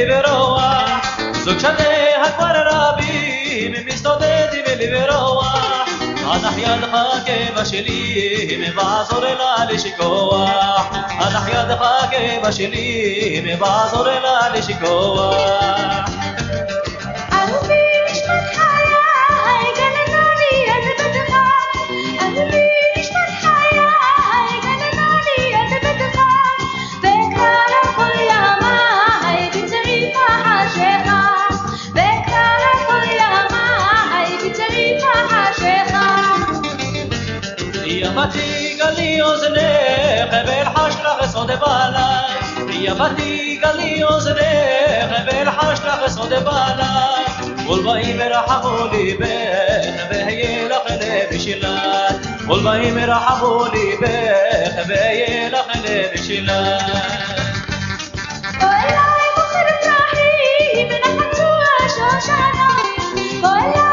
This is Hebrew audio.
לי ברוח זוג שניה כבר רבים מסתודדים לי ברוח הנח ידך כאבא שלי מבעזור לה לשכוח הנח ידך כאבא שלי מבעזור לה לשכוח אהובי נשמת חיי גננה לי עד ביתך אהובי נשמת חיי גננה לי עד ביתך ואקרא לך כל ימיי בצעיף החשיכה ואקרא לך כל ימיי בצעיף החשיכה יבתי גלי אוזנך ואלחש לך סוד בעלך יבתי גלי אוזנך ואלחש לך סוד בעלך ולבאים ירחמו ליבך והיה לך לב שלך ולבאים ירחמו ליבך והיה לך לב שלך בוא אליי בוחר פרחים ונחצו השושנה בוא אליי